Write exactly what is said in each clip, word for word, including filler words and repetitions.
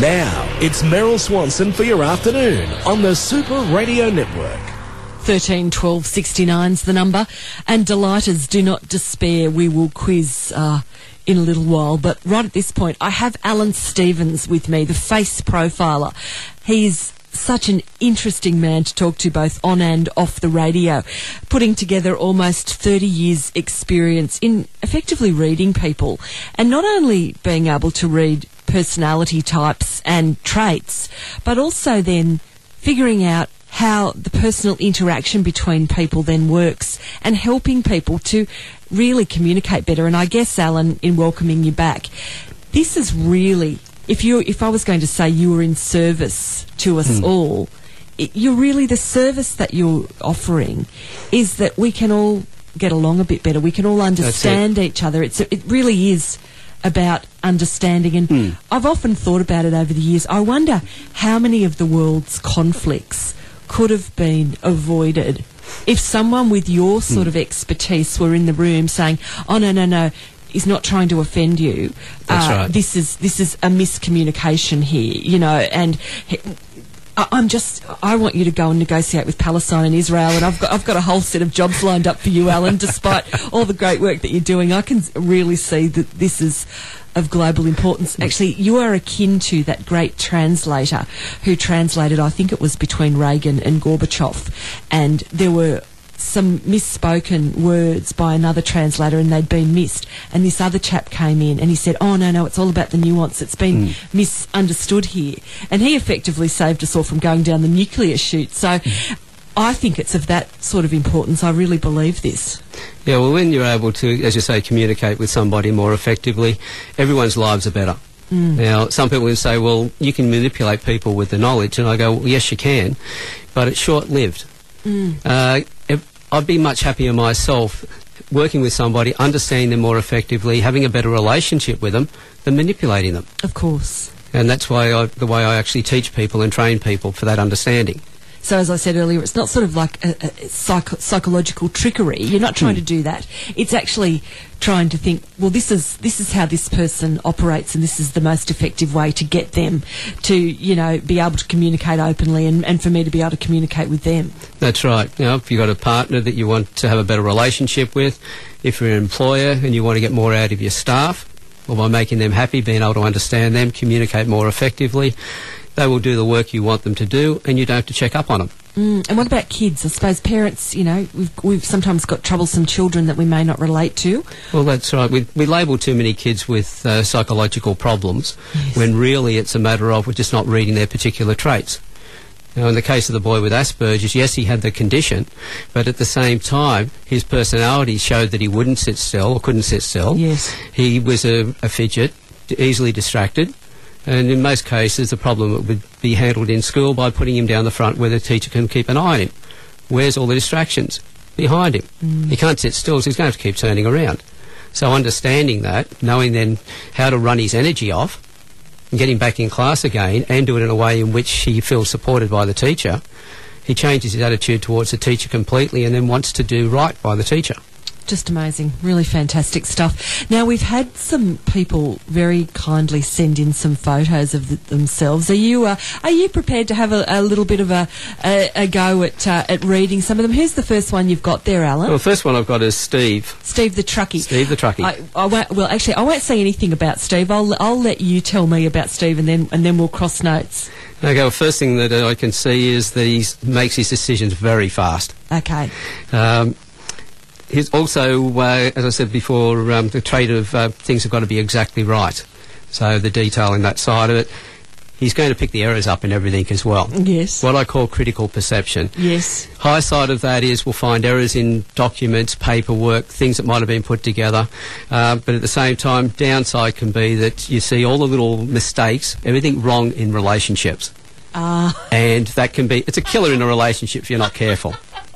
Now, it's Meryl Swanson for your afternoon on the Super Radio Network. thirteen twelve sixty-nine's the number. And delighters, do not despair. We will quiz uh, in a little while. But right at this point, I have Alan Stevens with me, the face profiler. He's such an interesting man to talk to both on and off the radio, putting together almost thirty years experience in effectively reading people, and not only being able to read personality types and traits, but also then figuring out how the personal interaction between people then works and helping people to really communicate better. And I guess, Alan, in welcoming you back, this is really, if you if I was going to say you were in service to us mm. all, it, you're really, the service that you're offering is that we can all get along a bit better. We can all understand each other. It's it really is about understanding. And mm. I've often thought about it over the years. I wonder how many of the world's conflicts could have been avoided if someone with your sort mm. of expertise were in the room saying, oh, no, no, no, he's not trying to offend you. That's uh, right. This is, this is a miscommunication here, you know, and he, I, I'm just, I want you to go and negotiate with Palestine and Israel, and I've got, I've got a whole set of jobs lined up for you, Alan, despite all the great work that you're doing. I can really see that this is of global importance. Actually, you are akin to that great translator who translated, I think it was between Reagan and Gorbachev, and there were some misspoken words by another translator and they'd been missed, and this other chap came in and he said, oh no, no, it's all about the nuance, it's been mm. misunderstood here, and he effectively saved us all from going down the nuclear chute. So mm. I think it's of that sort of importance. I really believe this. Yeah, well, when you're able to, as you say, communicate with somebody more effectively, everyone's lives are better. Mm. Now, some people will say, well, you can manipulate people with the knowledge, and I go, well, yes, you can, but it's short-lived. Mm. Uh, I'd be much happier myself working with somebody, understanding them more effectively, having a better relationship with them, than manipulating them. Of course. And that's why I, the way I actually teach people and train people for that understanding. So, as I said earlier, it's not sort of like a, a psycho psychological trickery. You're not trying mm. to do that. It's actually trying to think, well, this is this is how this person operates, and this is the most effective way to get them to, you know, be able to communicate openly, and, and for me to be able to communicate with them. That's right. You know, if you've got a partner that you want to have a better relationship with, if you're an employer and you want to get more out of your staff, well, by making them happy, being able to understand them, communicate more effectively, they will do the work you want them to do, and you don't have to check up on them. Mm, and what about kids? I suppose parents, you know, we've, we've sometimes got troublesome children that we may not relate to. Well, that's right. We, we label too many kids with uh, psychological problems, yes. when really it's a matter of we're just not reading their particular traits. Now, in the case of the boy with Asperger's, yes, he had the condition, but at the same time, his personality showed that he wouldn't sit still or couldn't sit still. Yes. He was a, a fidget, easily distracted. And in most cases, the problem would be handled in school by putting him down the front where the teacher can keep an eye on him. Where's all the distractions? Behind him. Mm. He can't sit still, so he's going to have to keep turning around. So understanding that, knowing then how to run his energy off and get him back in class again, and do it in a way in which he feels supported by the teacher, he changes his attitude towards the teacher completely and then wants to do right by the teacher. Just amazing. Really fantastic stuff. Now, we've had some people very kindly send in some photos of the, themselves. Are you uh, are you prepared to have a, a little bit of a, a, a go at uh, at reading some of them? Who's the first one you've got there, Alan? Well, the first one I've got is Steve. Steve the truckie. Steve the truckie. I, I won't, well, actually, I won't say anything about Steve. I'll I'll let you tell me about Steve, and then and then we'll cross notes. Okay, well, first thing that uh, I can see is that he makes his decisions very fast. Okay. Um, He's also, uh, as I said before, um, the trait of uh, things have got to be exactly right. So the detail in that side of it. He's going to pick the errors up in everything as well. Yes. What I call critical perception. Yes. High side of that is we'll find errors in documents, paperwork, things that might have been put together. Uh, but at the same time, downside can be that you see all the little mistakes, everything wrong in relationships. Ah. Uh. And that can be, it's a killer in a relationship if you're not careful.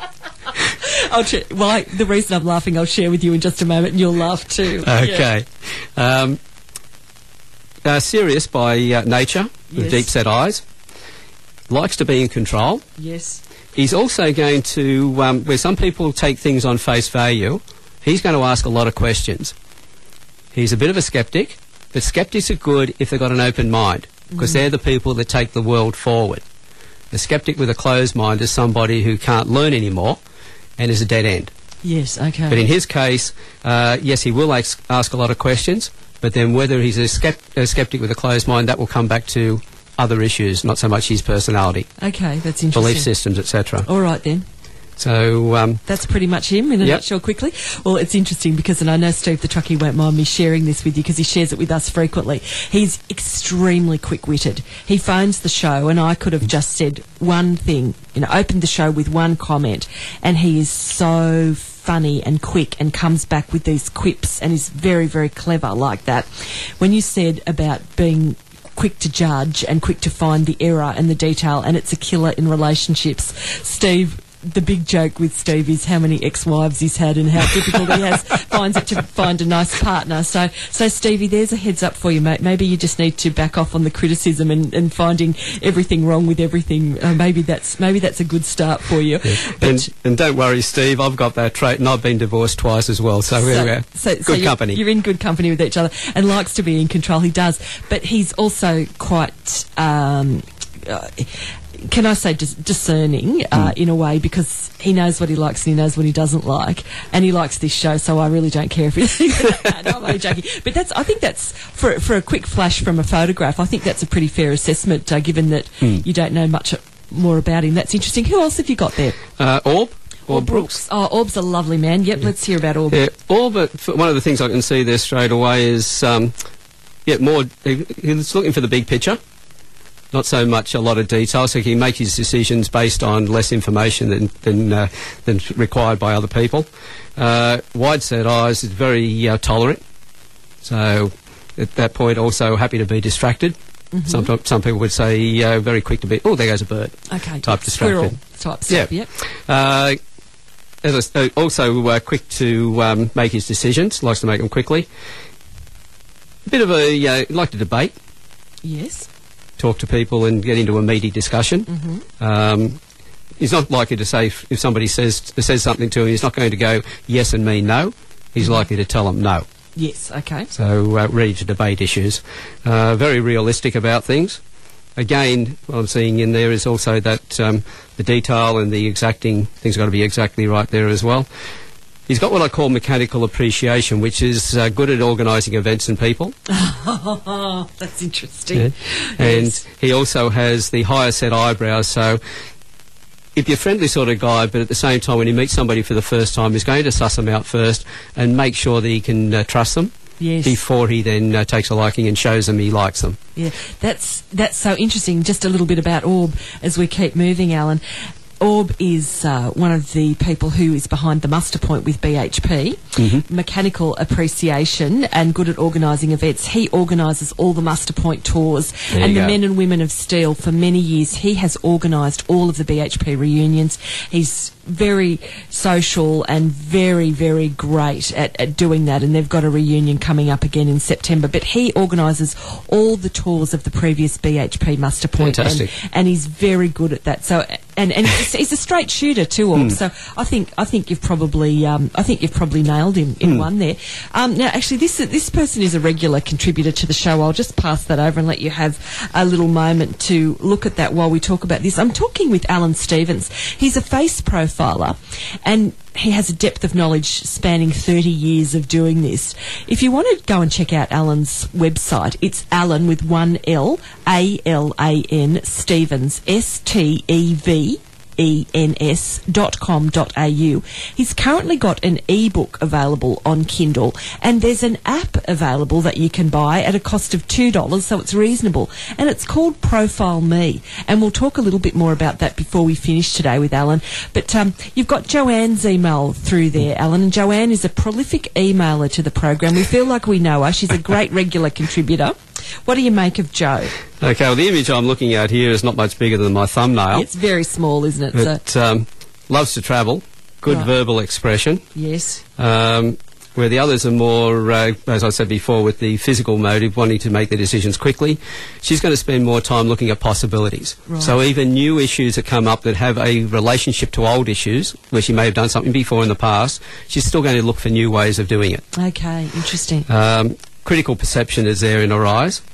I'll sh- well, I, the reason I'm laughing, I'll share with you in just a moment, and you'll laugh too. Okay. Yeah. Um, uh, serious by uh, nature, yes. with deep-set eyes. Likes to be in control. Yes. He's also going to, um, where some people take things on face value, he's going to ask a lot of questions. He's a bit of a skeptic, but skeptics are good if they've got an open mind. because they're the people that take the world forward. The skeptic with a closed mind is somebody who can't learn anymore and is a dead end. Yes, okay. But in his case, uh, yes, he will ask, ask a lot of questions, but then whether he's a, skept- a skeptic with a closed mind, that will come back to other issues, not so much his personality. Okay, that's interesting. Belief systems, et cetera. All right, then. So um, that's pretty much him in a yep. nutshell quickly. Well, it's interesting because, and I know Steve the Truckie won't mind me sharing this with you because he shares it with us frequently. He's extremely quick-witted. He phones the show and I could have just said one thing, you know, opened the show with one comment, and he is so funny and quick and comes back with these quips and is very, very clever like that. When you said about being quick to judge and quick to find the error and the detail, and it's a killer in relationships, Steve, the big joke with Steve is how many ex-wives he's had and how difficult he has finds it to find a nice partner. So, so Stevie, there's a heads up for you, mate. Maybe you just need to back off on the criticism and, and finding everything wrong with everything. Uh, maybe that's maybe that's a good start for you. Yeah. And, and don't worry, Steve, I've got that trait, and I've been divorced twice as well. So, so we're so, good so you're, company. You're in good company with each other, and likes to be in control. He does, but he's also quite. Um, uh, Can I say dis- discerning uh, mm. in a way, because he knows what he likes and he knows what he doesn't like, and he likes this show, so I really don't care if he. No, I'm only joking. But that's I think that's for for a quick flash from a photograph. I think that's a pretty fair assessment, uh, given that mm. you don't know much more about him. That's interesting. Who else have you got there? Uh, Orb. Orb, Orb Brooks. Brooks. Oh, Orb's a lovely man. Yep, yeah. Let's hear about Orb. Yeah, Orb. One of the things I can see there straight away is, um, yeah, more. He's looking for the big picture. Not so much a lot of detail, so he can make his decisions based on less information than than, uh, than required by other people. Uh, wide-set eyes is very uh, tolerant, so at that point also happy to be distracted. Mm-hmm. Some some people would say uh, very quick to be, oh, there goes a bird. Okay, type distracted. Squirrel type stuff. Yeah. Yep. Uh, as I, uh, also uh, quick to um, make his decisions. Likes to make them quickly. A bit of a uh, like to debate. Yes. Talk to people and get into a meaty discussion. Mm-hmm. Um, he's not likely to say, if, if somebody says says something to him, he's not going to go yes and mean no. He's mm-hmm. likely to tell them no. Yes, okay. So uh, ready to debate issues. Uh, very realistic about things. Again, what I'm seeing in there is also that um, the detail and the exacting things got to be exactly right there as well. He's got what I call mechanical appreciation, which is uh, good at organising events and people. Oh, that's interesting. Yeah. And yes. he also has the higher set eyebrows, so if you're a friendly sort of guy, but at the same time when you meet somebody for the first time, he's going to suss them out first and make sure that he can uh, trust them. Yes. Before he then uh, takes a liking and shows them he likes them. Yeah, that's that's so interesting. Just a little bit about Orb as we keep moving, Alan. Orb is uh, one of the people who is behind the muster point with B H P, mm-hmm. mechanical appreciation and good at organising events. He organises all the muster point tours there and the go. Men and Women of Steel for many years. He has organised all of the B H P reunions. He's very social and very, very great at, at doing that, and they've got a reunion coming up again in September. But he organises all the tours of the previous B H P muster point. Fantastic. And, and he's very good at that. So, and, and he's, he's a straight shooter too, Orb. Mm. So I think I think you've probably um, I think you've probably nailed him in mm. one there. Um, now, actually, this this person is a regular contributor to the show. I'll just pass that over and let you have a little moment to look at that while we talk about this. I'm talking with Alan Stevens. He's a face profiler, and he has a depth of knowledge spanning thirty years of doing this. If you want to go and check out Alan's website, it's Alan with one L, A L A N, Stevens, S T E V E N S dot com dot A U. He's currently got an ebook available on Kindle, and there's an app available that you can buy at a cost of two dollars, so it's reasonable, and it's called ProfileMe, and we'll talk a little bit more about that before we finish today with Alan. But um, you've got Joanne's email through there, Alan, and Joanne is a prolific emailer to the program. We feel like we know her. She's a great regular contributor. What do you make of Joe? Okay, well, the image I'm looking at here is not much bigger than my thumbnail. It's very small, isn't it? But so. um, loves to travel, good right. verbal expression. Yes. Um, where the others are more, uh, as I said before, with the physical motive, wanting to make their decisions quickly, she's going to spend more time looking at possibilities. Right. So even new issues that come up that have a relationship to old issues, where she may have done something before in the past, she's still going to look for new ways of doing it. Okay, interesting. Um, critical perception is there in her eyes.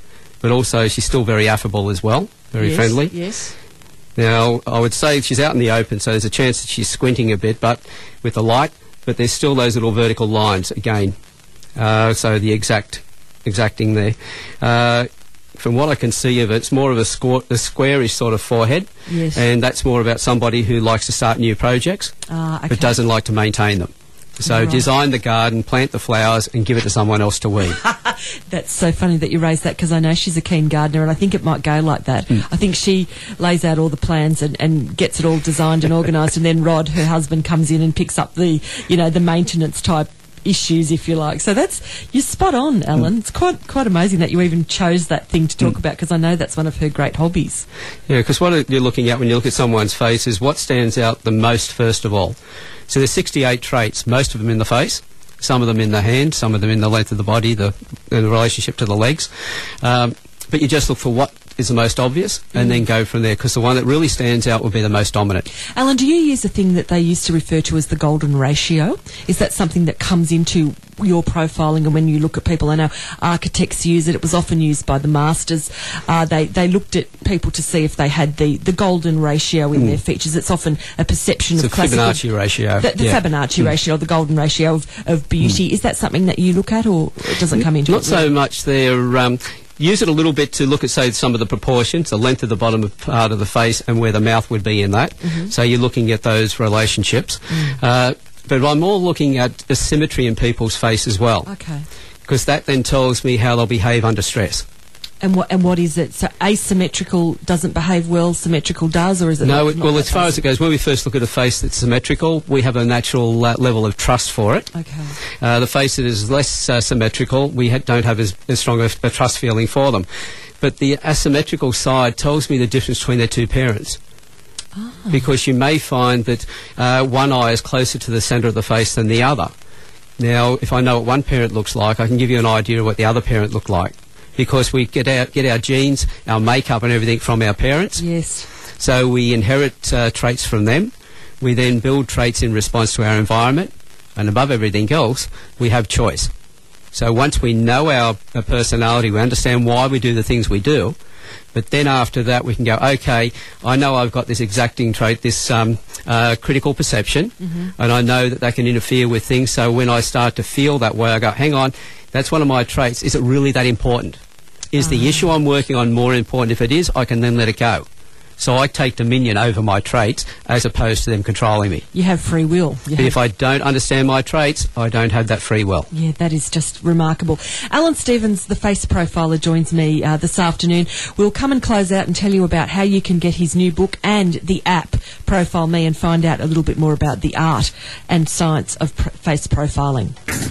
but also she's still very affable as well, very yes, friendly. Yes. Now, I would say she's out in the open, so there's a chance that she's squinting a bit, but with the light, but there's still those little vertical lines again. Uh, so the exact, exacting there. Uh, from what I can see of it, it's more of a, squ- a squarish sort of forehead, yes. and that's more about somebody who likes to start new projects, uh, okay. but doesn't like to maintain them. So right. design the garden, plant the flowers, and give it to someone else to weed. That's so funny that you raised that, because I know she's a keen gardener, and I think it might go like that. Mm. I think she lays out all the plans and, and gets it all designed and organised, and then Rod, her husband, comes in and picks up the, you know, the maintenance type issues, if you like. So that's, you're spot on, Alan. Mm. It's quite quite amazing that you even chose that thing to talk mm. about, because I know that's one of her great hobbies. Yeah, because what you're looking at when you look at someone's face is what stands out the most first of all. So there's sixty-eight traits, most of them in the face, some of them in the hand, some of them in the length of the body, the, in the relationship to the legs. Um, but you just look for what is the most obvious and mm. then go from there, because the one that really stands out will be the most dominant. Alan, do you use a thing that they used to refer to as the golden ratio? Is that something that comes into your profiling, and when you look at people, I know architects use it, it was often used by the masters, uh, they, they looked at people to see if they had the, the golden ratio in mm. their features. It's often a perception it's of a classical... Fibonacci ratio. The, the yeah. Fibonacci mm. ratio, or the golden ratio of, of beauty. Mm. Is that something that you look at, or it doesn't come into Not it? so really? much there. Um, use it a little bit to look at, say, some of the proportions, the length of the bottom of part of the face and where the mouth would be in that. Mm-hmm. So you're looking at those relationships. Mm. Uh, but I'm more looking at the symmetry in people's face as well. Okay. Because that then tells me how they'll behave under stress. And what and what is it? So asymmetrical doesn't behave well, symmetrical does, or is it? No, not, it, not well, that as far basic? as it goes, when we first look at a face that's symmetrical, we have a natural uh, level of trust for it. Okay. Uh, the face that is less uh, symmetrical, we ha- don't have as, as strong a, a trust feeling for them. But the asymmetrical side tells me the difference between their two parents. Oh. Because you may find that uh, one eye is closer to the centre of the face than the other. Now, if I know what one parent looks like, I can give you an idea of what the other parent looked like. Because we get our, get our genes, our makeup and everything from our parents. Yes. So we inherit uh, traits from them. We then build traits in response to our environment. And above everything else, we have choice. So once we know our, our personality, we understand why we do the things we do. But then after that, we can go, okay, I know I've got this exacting trait, this um, uh, critical perception, mm-hmm. and I know that that can interfere with things. So when I start to feel that way, I go, hang on, that's one of my traits. Is it really that important? Is uh-huh. the issue I'm working on more important? If it is, I can then let it go. So I take dominion over my traits as opposed to them controlling me. You have free will. You have if I don't understand my traits, I don't have that free will. Yeah, that is just remarkable. Alan Stevens, the face profiler, joins me uh, this afternoon. We'll come and close out and tell you about how you can get his new book and the app, Profile Me, and find out a little bit more about the art and science of pr- face profiling.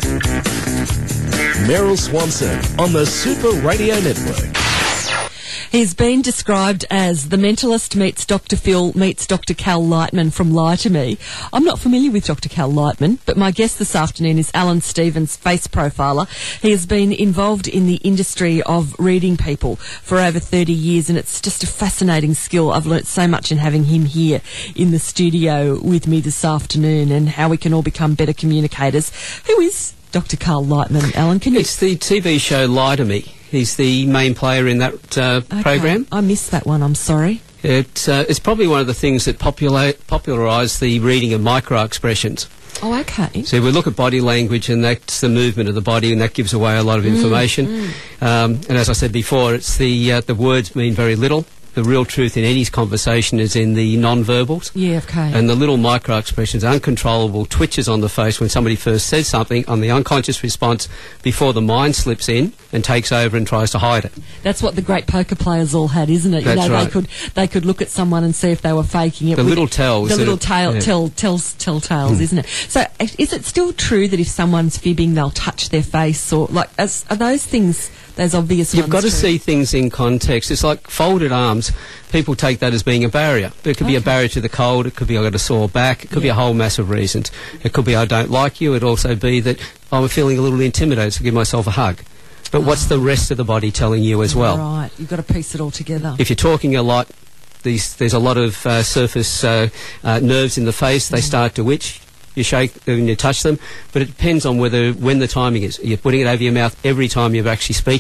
Meryl Swanson on the Super Radio Network. He's been described as the mentalist meets Doctor Phil meets Doctor Cal Lightman from Lie to Me. I'm not familiar with Doctor Cal Lightman, but my guest this afternoon is Alan Stevens, face profiler. He has been involved in the industry of reading people for over thirty years, and it's just a fascinating skill. I've learnt so much in having him here in the studio with me this afternoon, and how we can all become better communicators. Who is Doctor Carl Lightman, Alan? Can you... It's the T V show Lie to Me. He's the main player in that uh, okay. program. I missed that one, I'm sorry. It, uh, it's probably one of the things that popula- popularised the reading of micro-expressions. Oh, okay. So we look at body language, and that's the movement of the body, and that gives away a lot of information. Mm, mm. Um, and as I said before, it's the, uh, the words mean very little. The real truth in any conversation is in the non-verbals. Yeah, okay. And the little micro-expressions, uncontrollable twitches on the face when somebody first says something, on the unconscious response before the mind slips in and takes over and tries to hide it. That's what the great poker players all had, isn't it? That's you know, right. They could they could look at someone and see if they were faking it. The with little tells. The little tail, yeah. tell, tells, tell tales, isn't it? So is it still true that if someone's fibbing, they'll touch their face, or like as, are those things, those obvious You've ones got to true? see things in context. It's like folded arms. People take that as being a barrier. But it could Okay. be a barrier to the cold. It could be I've got a sore back. It could Yeah. be a whole mass of reasons. It could be I don't like you. It would also be that I'm feeling a little intimidated, so give myself a hug. But Oh. what's the rest of the body telling you as well? Right, you've got to piece it all together. If you're talking a lot, these, there's a lot of uh, surface uh, uh, nerves in the face. They Mm. start to itch. You shake and you touch them. But it depends on whether when the timing is. You're putting it over your mouth every time you're actually speaking,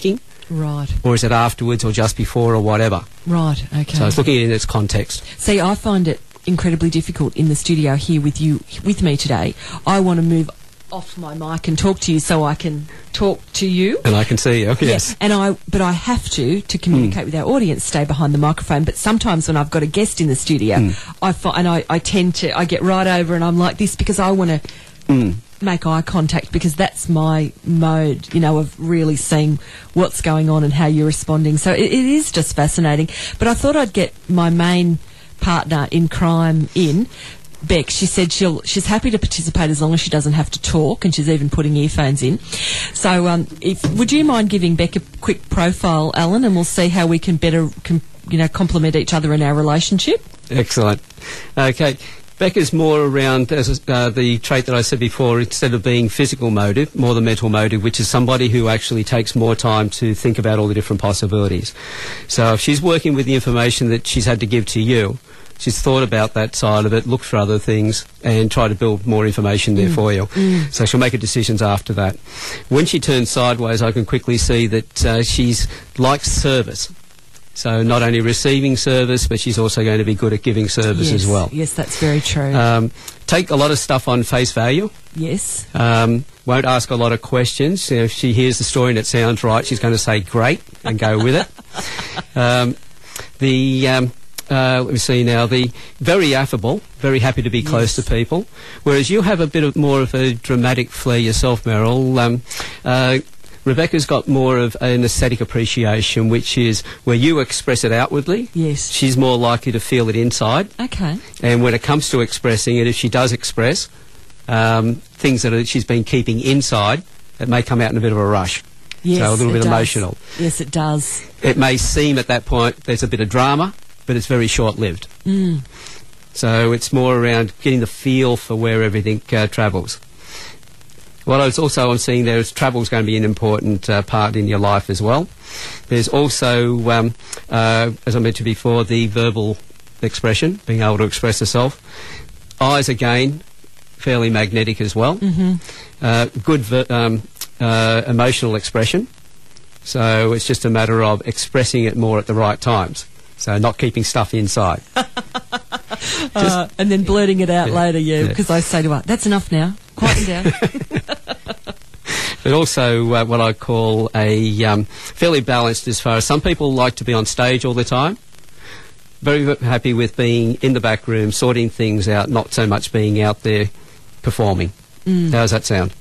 Right. Or is it afterwards or just before or whatever? Right, okay. So it's looking at it in its context. See, I find it incredibly difficult in the studio here with you, with me today. I want to move off my mic and talk to you so I can talk to you. And I can see you, yes. Yes, and I, but I have to, to communicate mm. with our audience, stay behind the microphone. But sometimes when I've got a guest in the studio, mm. I find, and I, I tend to, I get right over and I'm like this because I want to mm. make eye contact, because that's my mode, you know, of really seeing what's going on and how you're responding. So it, it is just fascinating. But I thought I'd get my main partner in crime in. Beck, she said she'll she's happy to participate as long as she doesn't have to talk, and she's even putting earphones in. So, um, if would you mind giving Beck a quick profile, Alan, and we'll see how we can better, com, you know, complement each other in our relationship. Excellent. Okay, Beck is more around as uh, the trait that I said before. Instead of being physical motive, more the mental motive, which is somebody who actually takes more time to think about all the different possibilities. So, if she's working with the information that she's had to give to you, she's thought about that side of it, looked for other things, and try to build more information there mm. for you. Mm. So she'll make her decisions after that. When she turns sideways, I can quickly see that uh, she's likes service. So not only receiving service, but she's also going to be good at giving service yes. as well. Yes, that's very true. Um, take a lot of stuff on face value. Yes. Um, won't ask a lot of questions. You know, if she hears the story and it sounds right, she's going to say great and go with it. Um, the... Um, Uh, let me see now, the very affable, very happy to be yes. close to people, whereas you have a bit of more of a dramatic flair yourself, Meryl. Um, uh, Rebecca's got more of an aesthetic appreciation, which is where you express it outwardly. Yes. She's more likely to feel it inside. Okay. And when it comes to expressing it, if she does express um, things that are, she's been keeping inside, it may come out in a bit of a rush. Yes, so a little it bit does. emotional. Yes, it does. It may seem at that point there's a bit of drama, but it's very short-lived. Mm. So it's more around getting the feel for where everything uh, travels. What I was also I'm seeing there is travel is going to be an important uh, part in your life as well. There's also, um, uh, as I mentioned before, the verbal expression, being able to express herself. Eyes, again, fairly magnetic as well. Mm-hmm. Uh, good ver- um, uh, emotional expression. So it's just a matter of expressing it more at the right times. So not keeping stuff inside. uh, and then blurting it out yeah, later, yeah, because yeah. I say to her, that's enough now, quieten down. But also uh, what I call a um, fairly balanced as far as some people like to be on stage all the time. Very happy with being in the back room, sorting things out, not so much being out there performing. Mm. How does that sound?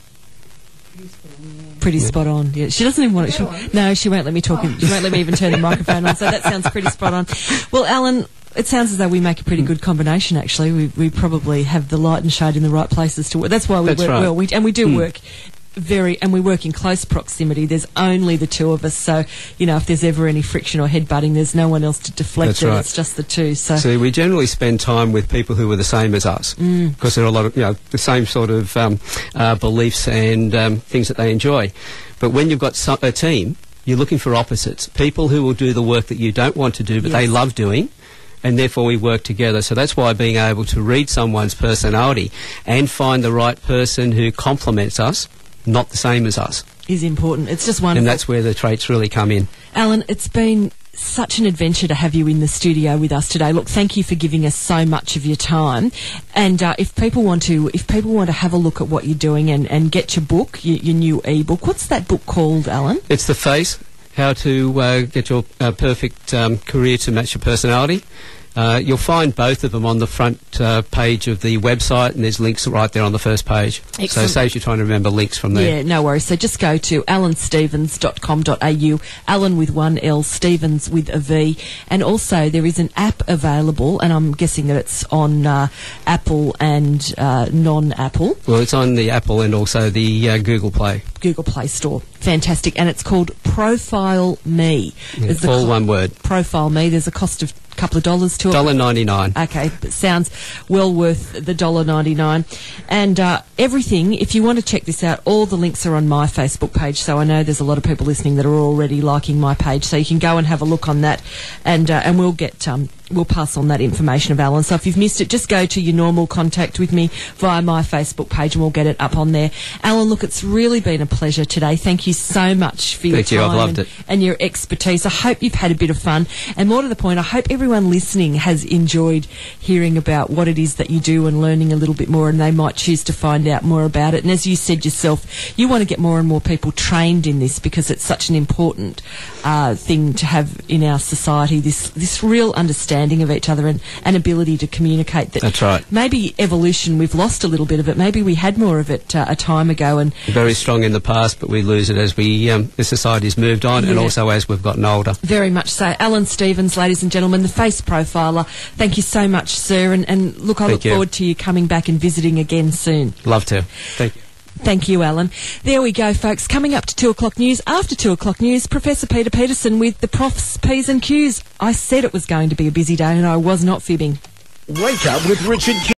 Pretty yeah. spot on. Yeah, she doesn't even want it. She, no, she won't let me talk. Oh. She won't let me even turn the microphone on. So that sounds pretty spot on. Well, Alan, it sounds as though we make a pretty good combination. Actually, we we probably have the light and shade in the right places to work. That's why we That's work right. well. We, and we do mm. work very, and we work in close proximity. There's only the two of us, so you know if there's ever any friction or headbutting, there's no one else to deflect That's it. right. It's just the two. So, so we generally spend time with people who are the same as us, mm. because there are a lot of you know the same sort of um, uh, beliefs and um, things that they enjoy. But when you've got some, a team, you're looking for opposites. People who will do the work that you don't want to do, but yes. they love doing, and therefore we work together. So that's why being able to read someone's personality and find the right person who complements us, not the same as us, is important. It's just wonderful. And that's where the traits really come in. Alan, it's been such an adventure to have you in the studio with us today. Look, thank you for giving us so much of your time. And uh, if people want to, if people want to have a look at what you're doing and, and get your book, your, your new e-book, what's that book called, Alan? It's The Face: How to uh, Get Your uh, Perfect um, Career to Match Your Personality. Uh, you'll find both of them on the front uh, page of the website, and there's links right there on the first page. Excellent. So it saves you trying to remember links from there. Yeah, no worries. So just go to alan stevens dot com dot a u, Alan with one L, Stevens with a V. And also there is an app available, and I'm guessing that it's on uh, Apple and uh, non-Apple. Well, it's on the Apple and also the uh, Google Play. Google Play Store. Fantastic. And it's called ProfileMe. Yeah, all one word. ProfileMe. There's a cost of a couple of dollars to it. one dollar ninety-nine. Okay. It sounds well worth the one dollar ninety-nine. And uh, everything, if you want to check this out, all the links are on my Facebook page. So I know there's a lot of people listening that are already liking my page. So you can go and have a look on that. And uh, and we'll get... Um, we'll pass on that information of Alan. So if you've missed it, just go to your normal contact with me via my Facebook page and we'll get it up on there. Alan, look, it's really been a pleasure today. Thank you so much for your Thank time you. I've loved and, it. and your expertise. I hope you've had a bit of fun. And more to the point, I hope everyone listening has enjoyed hearing about what it is that you do and learning a little bit more, and they might choose to find out more about it. And as you said yourself, you want to get more and more people trained in this because it's such an important uh, thing to have in our society, this this real understanding of each other and an ability to communicate. That That's right. Maybe evolution, we've lost a little bit of it. Maybe we had more of it uh, a time ago. And Very strong in the past, but we lose it as we um, the society's moved on, Yeah. and also as we've gotten older. Very much so. Alan Stevens, ladies and gentlemen, the face profiler. Thank you so much, sir. And, and look, I Thank look you. forward to you coming back and visiting again soon. Love to. Thank you. Thank you, Alan. There we go, folks. Coming up to two o'clock news. After two o'clock news, Professor Peter Peterson with the Prof's P's and Q's. I said it was going to be a busy day and I was not fibbing. Wake up with Richard Q.